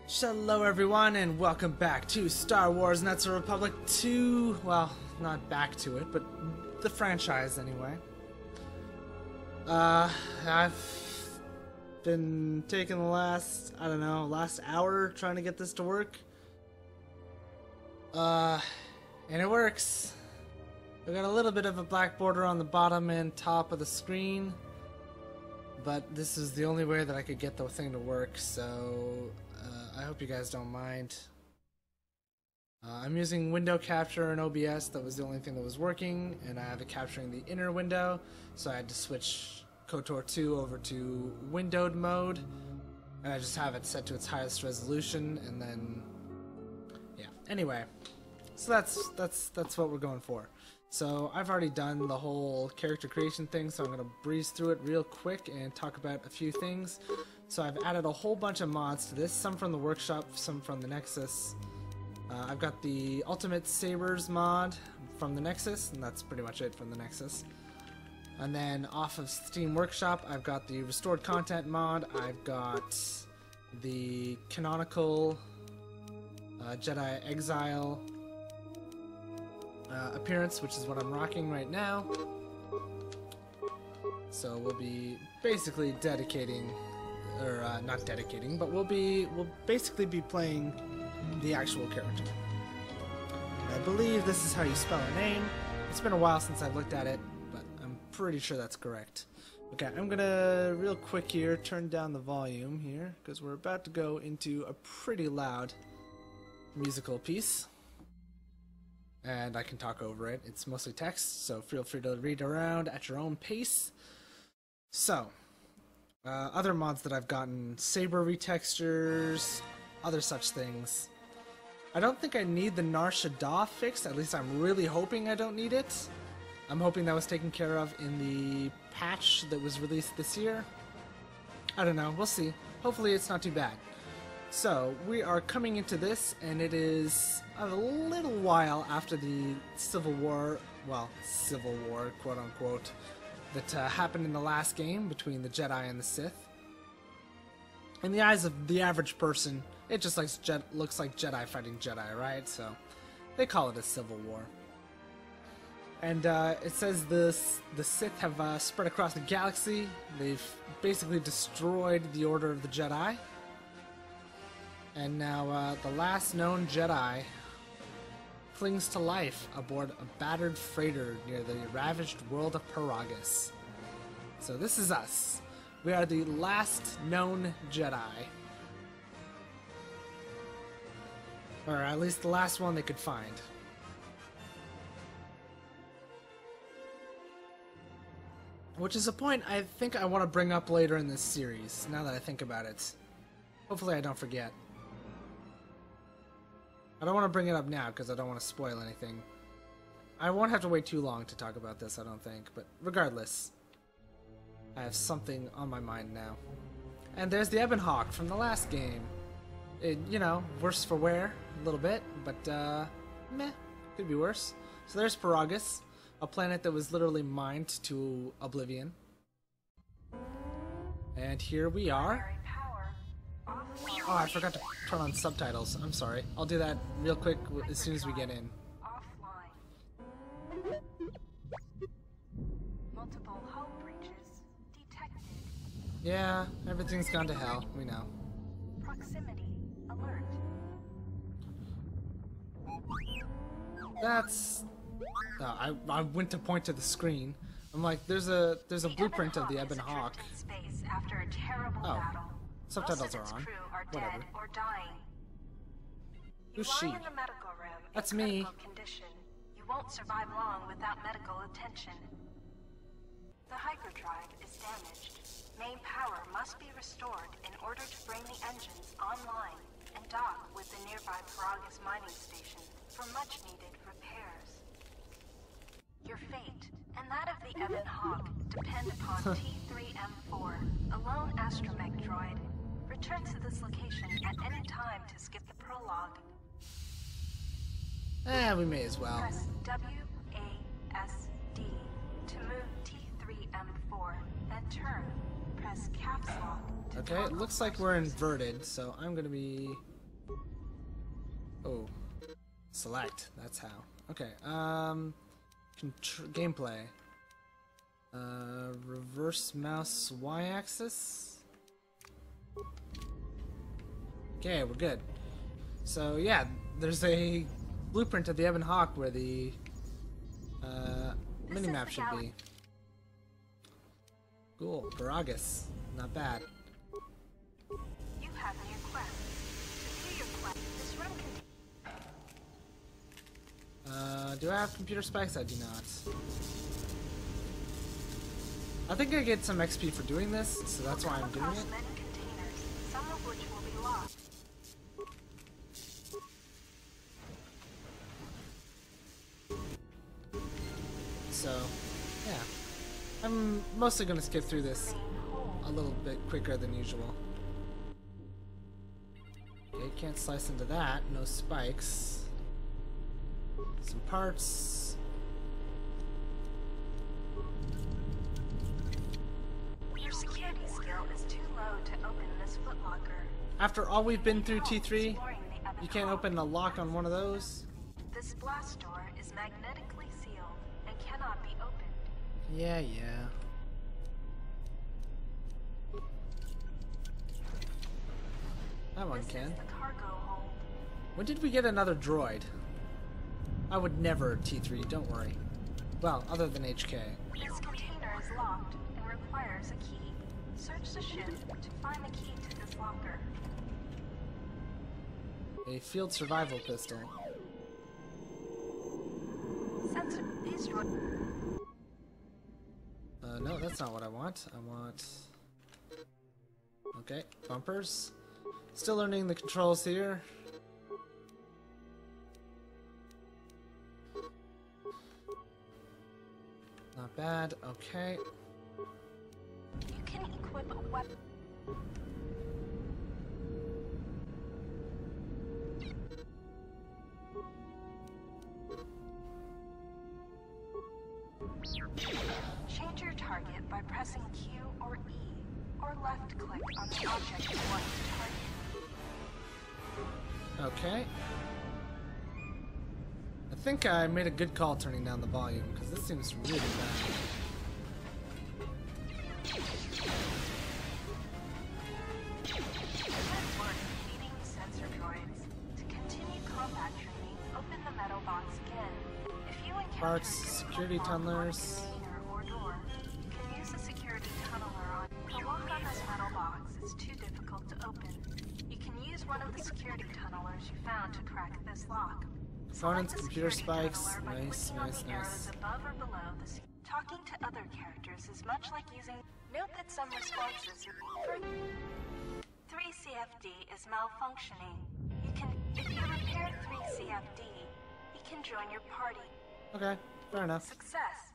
Hello everyone and welcome back to Star Wars Knights of the Republic 2, well, not back to it, but the franchise anyway. I've been taking the last hour trying to get this to work. And it works. I've got a little bit of a black border on the bottom and top of the screen, but this is the only way that I could get the thing to work, so I hope you guys don't mind. I'm using window capture and OBS. That was the only thing that was working, and I have it capturing the inner window, so I had to switch KOTOR 2 over to windowed mode, and I just have it set to its highest resolution, and then yeah. Anyway, so that's what we're going for. So I've already done the whole character creation thing, so I'm going to breeze through it real quick and talk about a few things. So I've added a whole bunch of mods to this, some from the workshop, some from the Nexus. I've got the Ultimate Sabers mod from the Nexus, and that's pretty much it from the Nexus. And then off of Steam Workshop, I've got the Restored Content mod, I've got the canonical Jedi Exile appearance, which is what I'm rocking right now. So we'll be basically dedicating, or not dedicating, but we'll basically be playing the actual character. And I believe this is how you spell her name. It's been a while since I've looked at it, but I'm pretty sure that's correct. Okay, I'm gonna real quick here turn down the volume here because we're about to go into a pretty loud musical piece. And I can talk over it. It's mostly text, so feel free to read around at your own pace. So, other mods that I've gotten, saber retextures, other such things. I don't think I need the Nar Shaddaa fix, at least I'm really hoping I don't need it. I'm hoping that was taken care of in the patch that was released this year. I don't know, we'll see. Hopefully it's not too bad. So, we are coming into this, and it is a little while after the Civil War, well, Civil War, quote-unquote, that happened in the last game between the Jedi and the Sith. In the eyes of the average person, it just looks like Jedi fighting Jedi, right? So, they call it a Civil War. And it says the Sith have spread across the galaxy. They've basically destroyed the Order of the Jedi. And now the last known Jedi clings to life aboard a battered freighter near the ravaged world of Paragus. So this is us. We are the last known Jedi. Or at least the last one they could find. Which is a point I think I want to bring up later in this series, now that I think about it. Hopefully I don't forget. I don't want to bring it up now because I don't want to spoil anything. I won't have to wait too long to talk about this, I don't think, but regardless, I have something on my mind now. And there's the Ebon Hawk from the last game. It, you know, worse for wear, a little bit, but meh, could be worse. So there's Paragus, a planet that was literally mined to oblivion. And here we are. Oh, I forgot to turn on subtitles. I'm sorry. I'll do that real quick as soon as we get in. Multiple hull breaches detected. Yeah, everything's gone to hell. We know. Proximity alert. That's... Oh, I went to point to the screen. I'm like, there's a blueprint of the Ebon Hawk. Space after a terrible battle. Subtitles are on. Whatever. Or dying. Who's she? In the medical room. That's me. Condition. You won't survive long without medical attention. The hyperdrive is damaged. Main power must be restored in order to bring the engines online and dock with the nearby Paragus mining station for much needed repairs. Your fate and that of the Ebon Hawk depend upon T3M4, a lone astromech droid. Return to this location at any time to skip the prologue. We may as well. Press WASD to move T3M4, then turn. Press caps lock to Okay, it looks like we're inverted, so I'm gonna be Oh. Select. That's how. Okay. Gameplay. Reverse mouse Y-axis. Okay, we're good. So yeah, there's a blueprint of the Ebon Hawk where the minimap should be. Cool. Baragas. Not bad. You have new quests. To view your quest, this room can... Do I have computer spikes? I do not. I think I get some XP for doing this, so that's why I'm doing it. Many containers, some of which will be locked. So, yeah. I'm mostly going to skip through this a little bit quicker than usual. Okay, can't slice into that. No spikes. Some parts. Your security skill is too low to open this footlocker. After all we've been through T3, you can't open a lock on one of those? This blast door is magnetically sealed and cannot be opened. Yeah, yeah. That one This can. is the cargo hold. When did we get another droid? I would never T3, don't worry. Well, other than HK. This container is locked and requires a key. Search the ship to find the key to this locker. A field survival pistol. Sensor. These droids. No, that's not what I want. I want... Okay, bumpers. Still learning the controls here. Not bad, okay. You can equip a weapon. Change your target by pressing Q or E, or left click on the object you want to target. Okay. I think I made a good call turning down the volume, because this seems really bad. Good work defeating the sensor droids. To continue combat training, open the metal box again. If you encounter Parts, security tunnelers. or door, you can use the security tunneler on. The lock on this metal box is too difficult to open. You can use one of the security tunnelers you found to crack this lock. Components, Select the computer security spikes. tunneler by Nice, clicking on nice, the arrows nice. above or below the talking to other characters is much like using. Note that some responses for 3CFD is malfunctioning. If you repair 3CFD, you can join your party. Okay, fair enough. Success.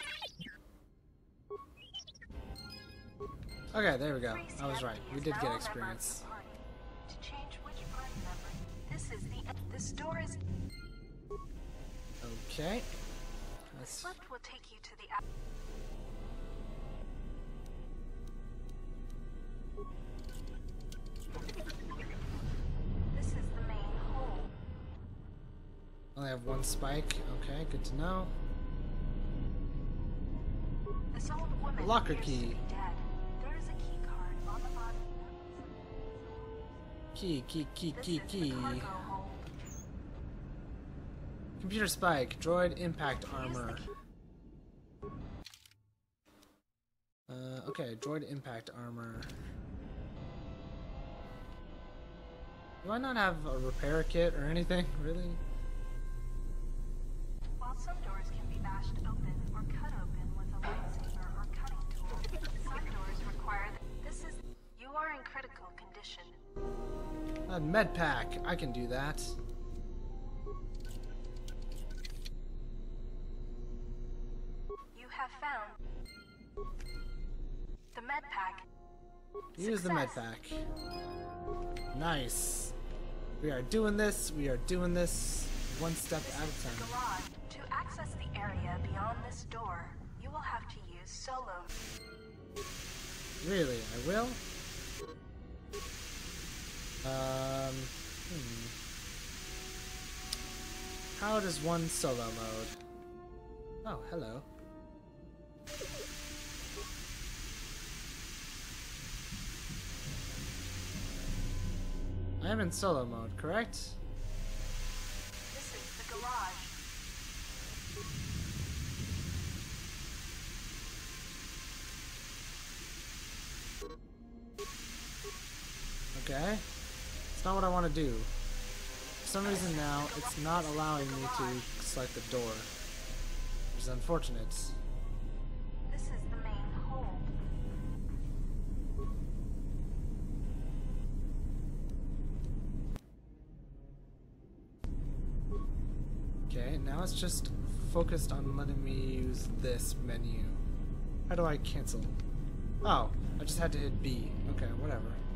Okay, there we go. I was 3CFD right. We is did now get a member of experience. the party. To change which party member, this door is. Okay. This Let's... lift will take you to the. This is the main hole. Only have one spike. Okay, good to know. This old woman Locker appears key. to be dead. There is a key card on the bottom. This is the cargo hold. Computer spike. Droid impact armor. Okay, droid impact armor. Do I not have a repair kit or anything? Really? While some doors can be bashed open or cut open with a lightsaber or cutting tool, some doors require this is. You are in critical condition. Med pack. I can do that. You have found the med pack. Use the med pack. Nice. We are doing this. We are doing this one step This at is a the time. garage. To access the area beyond this door, you will have to use solo. Really, I will. How does one solo mode? Oh, hello. I am in solo mode, correct? This is the garage. Okay. It's not what I want to do. For some reason now, it's not allowing me to select the door. Which is unfortunate. This is the main hold. Okay, now it's just focused on letting me use this menu. How do I cancel? Oh, I just had to hit B. Okay, whatever.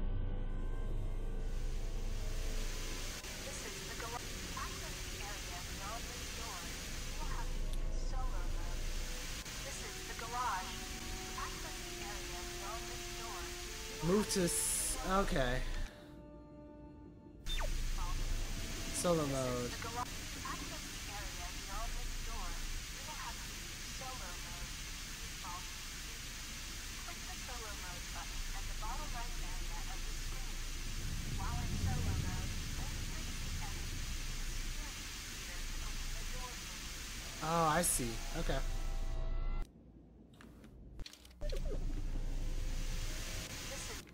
This is the garage. Access the area beyond this door. You will have to use solo mode. This is the garage. Access the area beyond this door. Move to okay. Solo mode. The garage. Access the area beyond this door. You will have to use solo mode. Default. Click the solo mode button at the bottom right area of the screen. While in solo mode, hold place the enemy security feature to open the door for you. Oh, I see. Okay. This is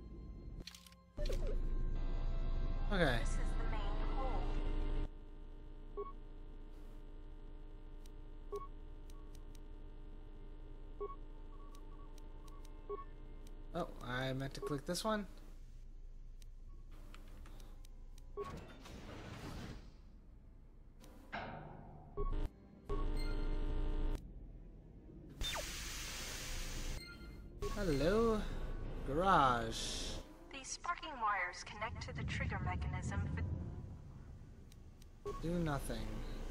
Okay. This is the main hold. Oh, I meant to click this one. Hello, garage. These sparking wires connect to the trigger mechanism for Do nothing.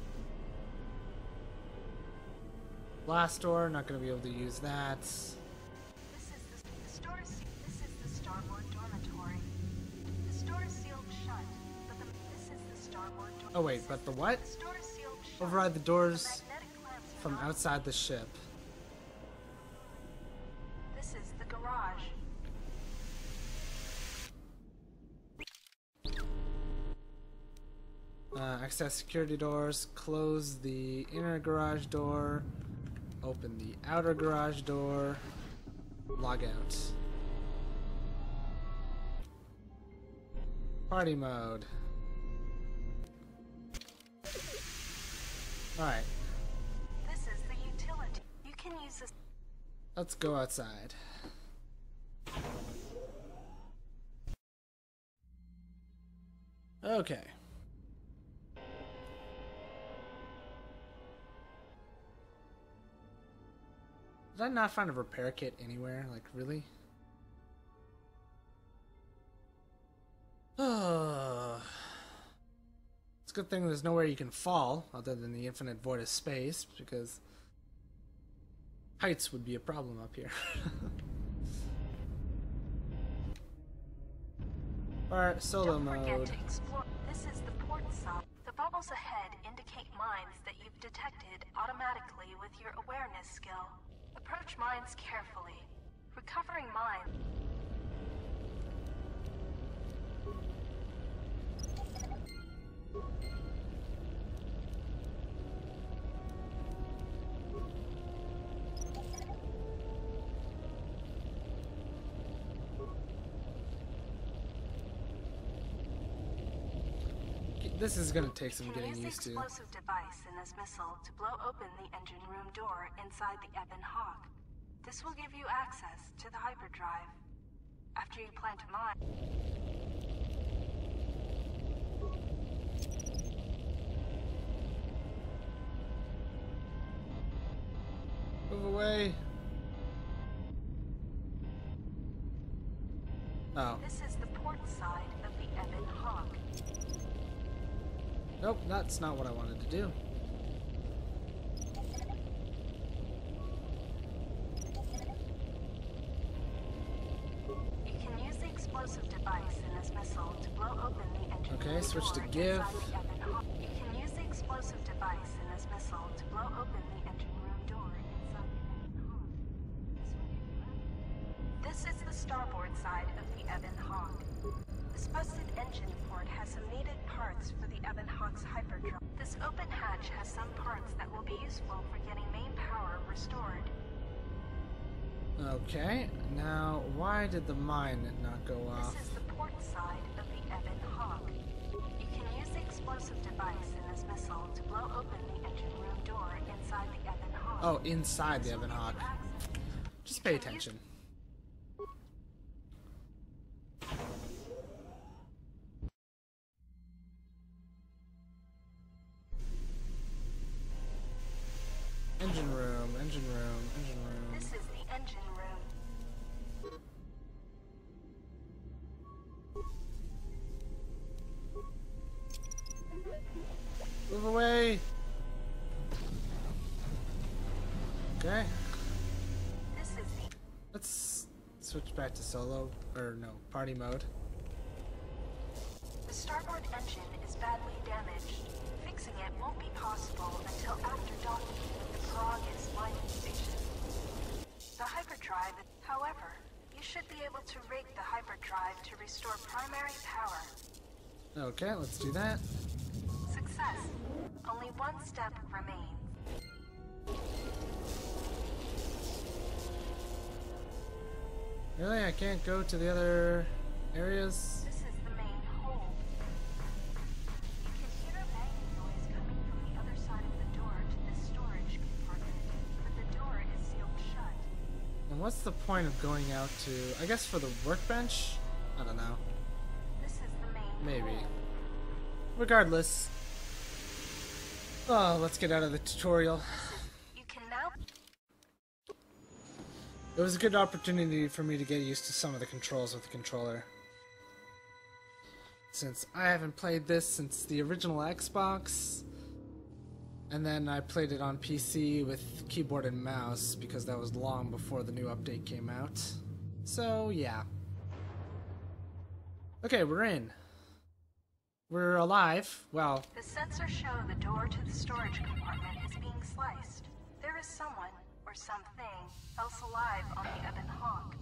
Blast door, not gonna be able to use that. This is the store. This is the starboard dormitory. The store is sealed shut, but this is the starboard door. Oh wait, but the what? The store is sealed shut. Override the doors Magnetic clamps are from not- outside the ship. This is the garage. Access security doors, close the inner garage door, open the outer garage door, log out. Party mode. Alright, This is the utility. You can use this. let's go outside. Okay. Did I not find a repair kit anywhere? Like, really? It's a good thing there's nowhere you can fall other than the infinite void of space, because heights would be a problem up here. Alright, solo Don't forget mode. to explore. This is the port side. The bubbles ahead indicate mines that you've detected automatically with your awareness skill. Approach mines carefully. Recovering mines. This is gonna take some You getting can use used the to. explosive device in this missile to blow open the engine room door inside the Ebon Hawk. This will give you access to the hyperdrive. After you plant a mine. Move away. Oh. This is the port side of the Ebon Hawk. Nope, that's not what I wanted to do. You can use the explosive device in this missile to blow open the engine Okay, switch to give. You can use the explosive device in this missile to blow open the engine room door inside the Ebon Hawk. This is the starboard side of the Ebon Hawk. This busted engine port has some needed parts for the Ebon Hawk's hyperdrive. This open hatch has some parts that will be useful for getting main power restored. Okay, now why did the mine not go off? This is the port side of the Ebon Hawk. You can use the explosive device in this missile to blow open the engine room door inside the Ebon Hawk. Oh, inside the Ebon Hawk. Just pay attention. Engine room, engine room, engine room. This is the engine room. Move away! Okay. This is the Let's switch back to solo, or no, party mode. The starboard engine is badly damaged. Fixing it won't be possible until after docking with the Prague's mining station. The hyperdrive, however, you should be able to rig the hyperdrive to restore primary power. Okay, let's do that. Success. Only one step remains. Really? I can't go to the other areas? This is the main hold. You can hear a banging noise coming from the other side of the door to this storage compartment, but the door is sealed shut. And what's the point of going out to, I guess for the workbench? I don't know. This is the main Maybe. hold. Regardless. Oh, let's get out of the tutorial. You can now It was a good opportunity for me to get used to some of the controls with the controller. Since I haven't played this since the original Xbox, and then I played it on PC with keyboard and mouse because that was long before the new update came out. So, yeah. Okay, we're in. We're alive. Well, The sensors show the door to the storage compartment is being sliced. There is someone, or something, else alive on the Ebon Hawk.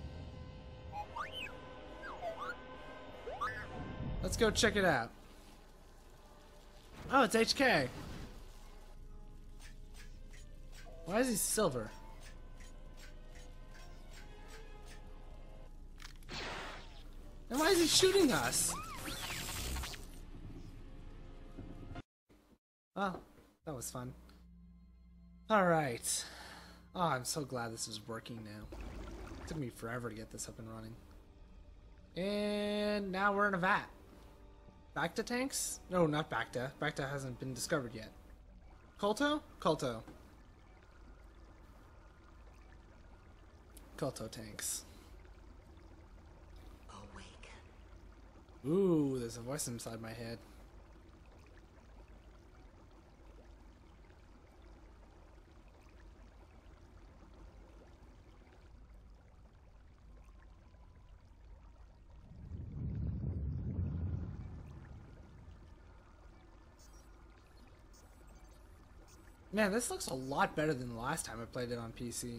let's go check it out. Oh, it's HK. Why is he silver? And why is he shooting us? Oh, that was fun. Alright. Oh, I'm so glad this is working now. It took me forever to get this up and running. And now we're in a vat. Bacta tanks? No, not Bacta. Bacta hasn't been discovered yet. Kolto? Kolto. Kolto tanks. Awaken. Ooh, there's a voice inside my head. Man, this looks a lot better than the last time I played it on PC.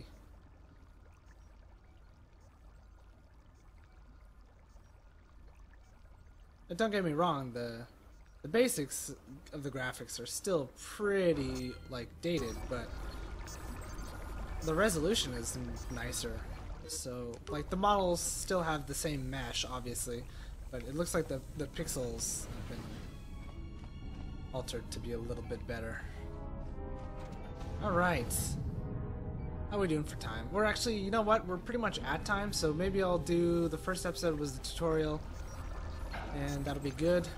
But don't get me wrong, the basics of the graphics are still pretty, like, dated, but the resolution is nicer. So, like, the models still have the same mesh, obviously, but it looks like the pixels have been altered to be a little bit better. Alright. How are we doing for time? We're actually, you know what, we're pretty much at time, so maybe I'll do, the first episode was the tutorial, and that'll be good.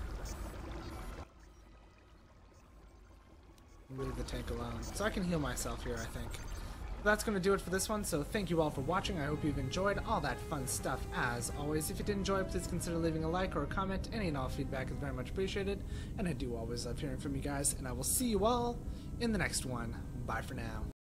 Leave the tank alone. So I can heal myself here, I think. That's going to do it for this one, so thank you all for watching. I hope you've enjoyed all that fun stuff. As always, if you did enjoy, please consider leaving a like or a comment. Any and all feedback is very much appreciated, and I do always love hearing from you guys, and I will see you all in the next one. Bye for now.